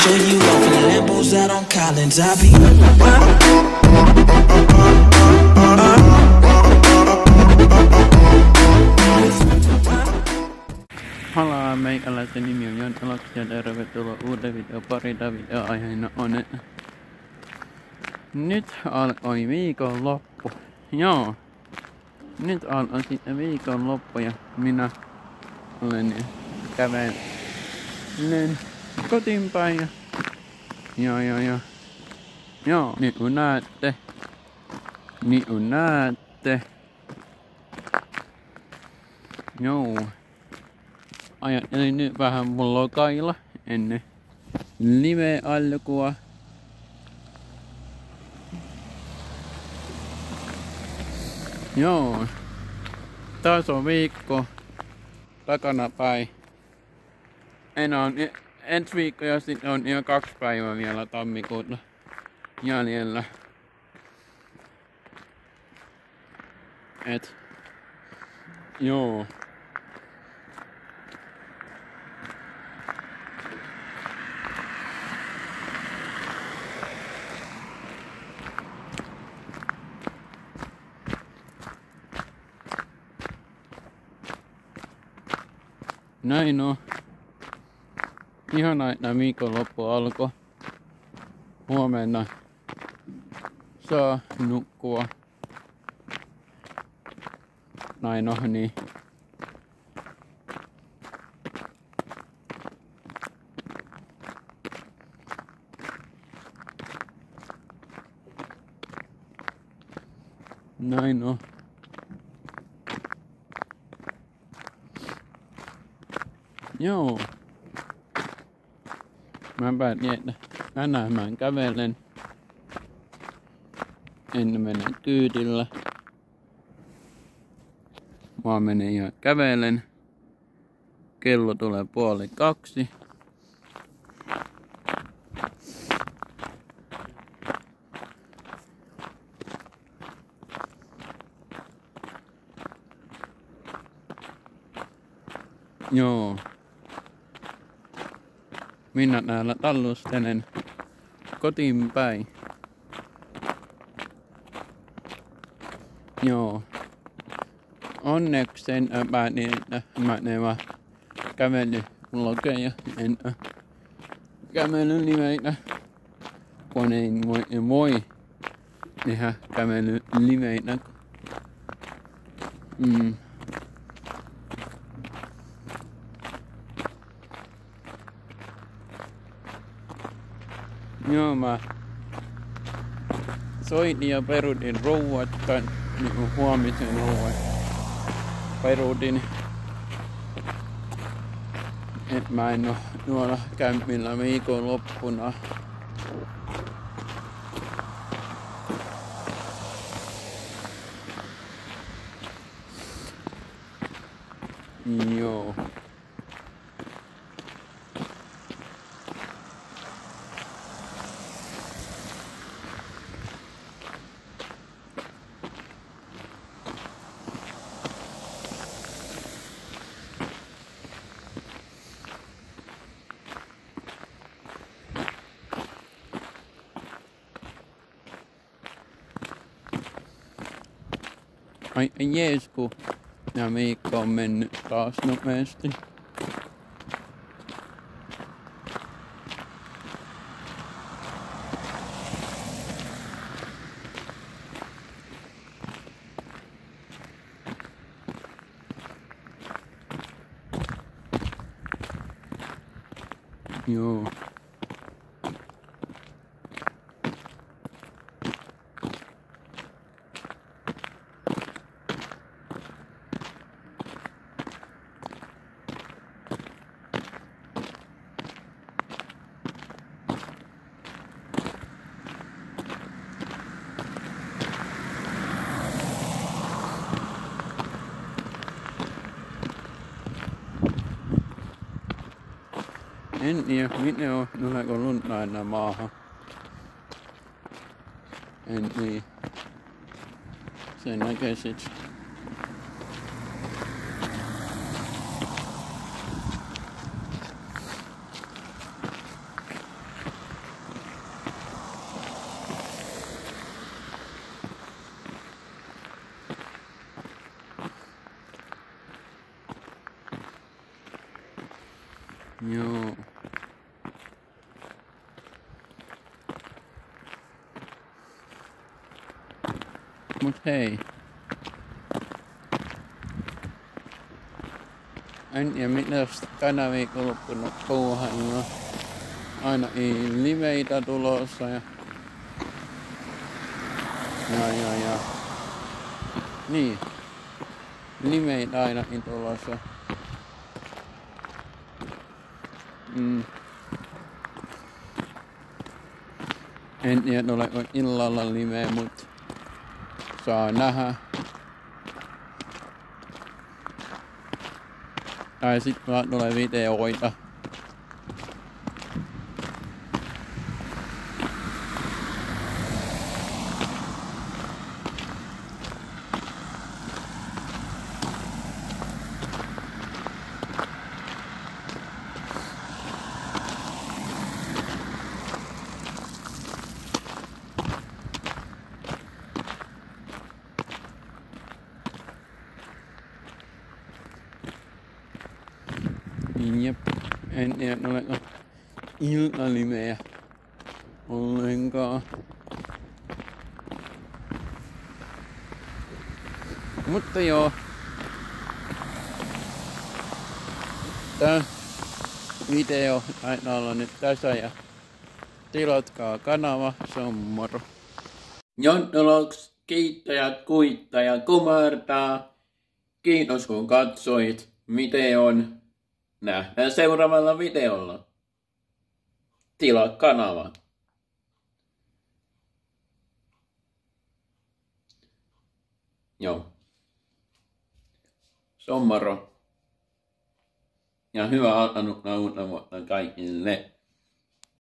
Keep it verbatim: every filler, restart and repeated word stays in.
show you off in Lambos out on Collins. I be Halaa, meikäläisen nimi on Jan Alaksi ja tervetuloa uuteen video parita video aiheena on nyt alkoi viikonloppu. Joo. Nyt alkoi sitten viikonloppu ja minä olen kävellen kotiin päin ja joo joo joo. Joo, niin kuin näette. Niin kuin näette. Joo. Ajattelin nyt vähän vlogailla ennen live-alkua. Joo. Taas on viikko takana päin. Enää on ensi viikko ja sitten on ihan kaksi päivää vielä tammikuuta jäljellä. Et. Joo. Näin on. Ihanaa, että viikonloppu alkoi. Huomenna saa nukkua. Näin on niin. Näin on. Joo. Mä päätin, että tänään mä kävelen. En mene kyydillä. Mä menen ihan kävelen. Kello tulee puoli kaksi. Joo. Minä täällä tallustelen kotiin päin. Joo. Onneksi sen päätin, että mä teen vaan kävelyvlogeja, en kävelyliveitä. Kun ei voi, voi tehdä kävelyliveitä. Mm. Joo, mä soitin ja peruutin rouvat, tai niinku huomisen rouvat. Peruutin, et mä en oo tuolla kämpillä viikonloppuna. Joo. Ai jees, kun nämä viikko on mennyt taas nopeasti. Joo. En tiedä, miten on, tuleeko lunta enää maahan. En niin. Sen näkee sit. Mut hei. En tiedä mitä tänä viikonloppuna puuhaillaan. Aina ei liveitä tulossa ja... Ja ja ja... Niin. Liveitä ainakin tulossa. Mm. En tiedä tuleeko illalla live, mut... Saa nähdä. Tai sit vaan tulee videoita. Jep, en tiedä tuleeko illaliveä ollenkaan. Mutta joo. Tää video taitaa olla nyt tässä ja tilatkaa kanava, se on moro. Jontoloks, kiittäjät, kuittajat, kumartaa. Kiitos kun katsoit videon. Nähdään seuraavalla videolla. Tilaa kanava. Joo. Se on moro. Ja hyvää alkanutta uutta vuotta kaikille.